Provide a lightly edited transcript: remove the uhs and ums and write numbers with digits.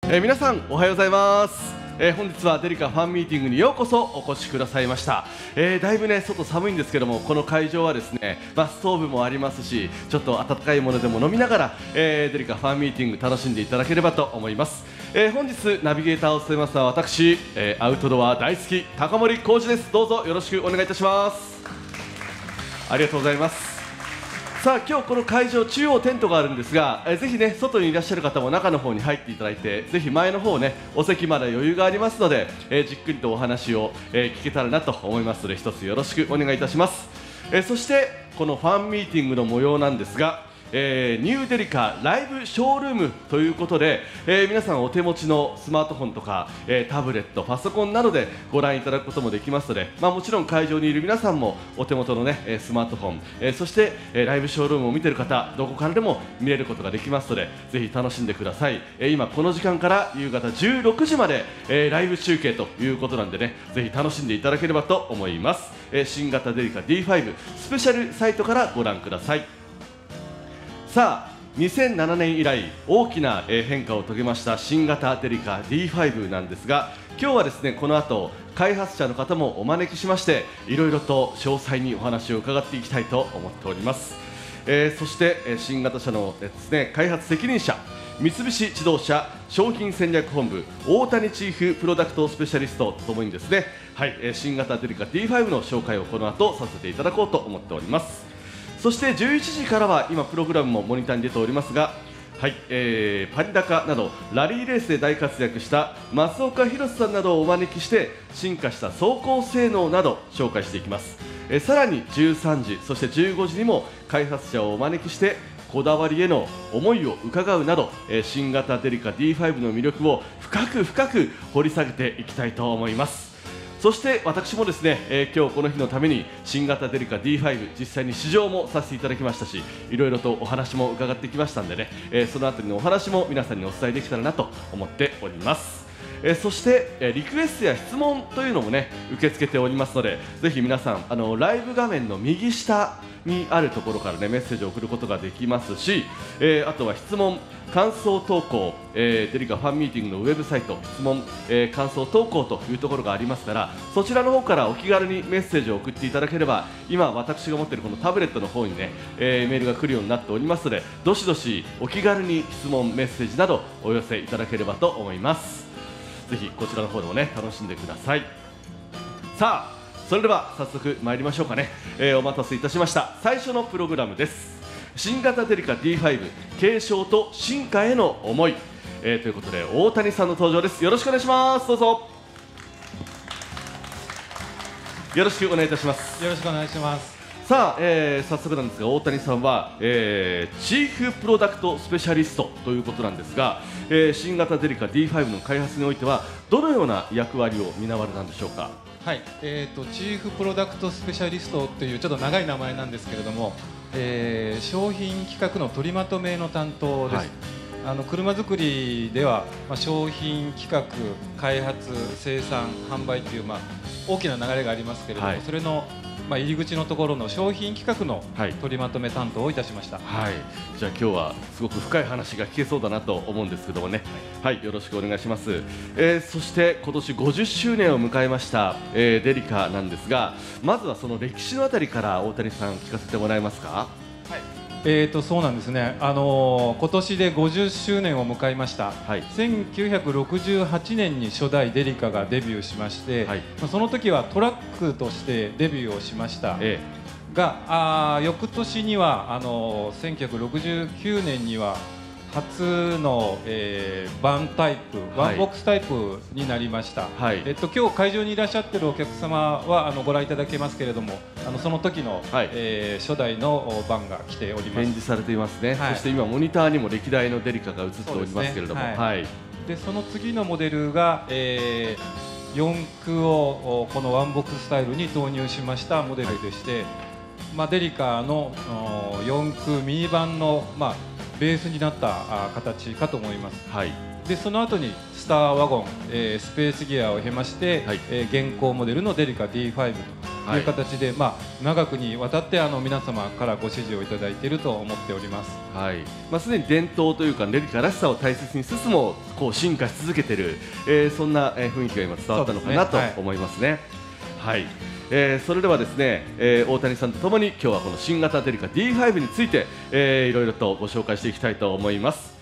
皆さんおはようございます。本日はデリカファンミーティングにようこそお越しくださいました。だいぶね外寒いんですけども、この会場はですね、ストーブもありますし、ちょっと温かいものでも飲みながら、デリカファンミーティング楽しんでいただければと思います。本日ナビゲーターを務めますのは私、アウトドア大好き高森浩二です。どうぞよろしくお願いいたします。ありがとうございます。さあ今日この会場中央テントがあるんですが、ぜひね外にいらっしゃる方も中の方に入っていただいて、ぜひ前の方ねお席まだ余裕がありますので、じっくりとお話を、聞けたらなと思いますので、一つよろしくお願いいたします。そしてこのファンミーティングの模様なんですが、ニューデリカライブショールームということで、皆さんお手持ちのスマートフォンとか、タブレット、パソコンなどでご覧いただくこともできますので、もちろん会場にいる皆さんもお手元の、ね、スマートフォン、そして、ライブショールームを見ている方、どこからでも見れることができますので、ぜひ楽しんでください。今この時間から夕方16時まで、ライブ中継ということなんでね、ぜひ楽しんでいただければと思います。新型デリカ D5 スペシャルサイトからご覧ください。さあ2007年以来大きな変化を遂げました新型デリカ D5 なんですが、今日はですねこの後開発者の方もお招きしまして、いろいろと詳細にお話を伺っていきたいと思っております。そして新型車のですね開発責任者、三菱自動車商品戦略本部大谷チーフプロダクトスペシャリストともにですね、新型デリカ D5 の紹介をこの後させていただこうと思っております。そして11時からは今プログラムもモニターに出ておりますが、パリ高などラリーレースで大活躍した増岡弘さんなどをお招きして、進化した走行性能など紹介していきます。さらに13時そして15時にも開発者をお招きしてこだわりへの思いを伺うなど、新型デリカ D5 の魅力を深く掘り下げていきたいと思います。そして私もですね、今日この日のために新型デリカ D5 実際に試乗もさせていただきましたし、いろいろとお話も伺ってきましたんでね、そのあたりのお話も皆さんにお伝えできたらなと思っております。そしてリクエストや質問というのもね受け付けておりますので、ぜひ皆さんライブ画面の右下にあるところからねメッセージを送ることができますし、あとは質問感想投稿、デリカファンミーティングのウェブサイト質問、感想投稿というところがありますから、そちらの方からお気軽にメッセージを送っていただければ、今私が持っているこのタブレットの方にね、メールが来るようになっておりますので、どしどしお気軽に質問メッセージなどお寄せいただければと思います。ぜひこちらの方でもね楽しんでください。さあそれでは早速参りましょうかね。お待たせいたしました。最初のプログラムです。新型デリカ D5 継承と進化への思い、ということで大谷さんの登場です。よろしくお願いします。どうぞよろしくお願いいたします。 よろしくお願いします。 さあ、早速なんですが大谷さんは、チーフプロダクトスペシャリストということなんですが、新型デリカ D5 の開発においてはどのような役割を担われたんでしょうか。 はい、チーフプロダクトスペシャリストというちょっと長い名前なんですけれども、商品企画の取りまとめの担当です。車作りでは、商品企画、開発、生産、販売という、大きな流れがありますけれども、それの入り口のところの商品企画の取りまとめ担当をいたしました。 じゃあ今日はすごく深い話が聞けそうだなと思うんですけどもね、よろしくお願いします。そして今年50周年を迎えました、デリカなんですが、まずはその歴史のあたりから大谷さん聞かせてもらえますか。 そうなんですね、今年で50周年を迎えました。1968年に初代デリカがデビューしまして、その時はトラックとしてデビューをしました、が翌年には1969年には初の、バンタイプ、ワンボックスタイプになりました。今日会場にいらっしゃってるお客様はご覧いただけますけれども、その時の、初代のバンが来ております。 展示されていますね。そして今モニターにも歴代のデリカが映っておりますけれども、 でその次のモデルが、四駆をこのワンボックススタイルに投入しましたモデルでして、デリカの四駆ミニバンの、ベースになった形かと思います。でその後にスターワゴン、スペースギアを経まして、現行モデルのデリカ D5 という形で、長くにわたって皆様からご支持をいただいていると思っております。 はい、すでに伝統というかデリカらしさを大切にしつつもこう進化し続けている、そんな雰囲気が今伝わったのかなと思いますね。はい、それではですね、大谷さんとともに今日はこの新型デリカ D5 について、いろいろとご紹介していきたいと思います。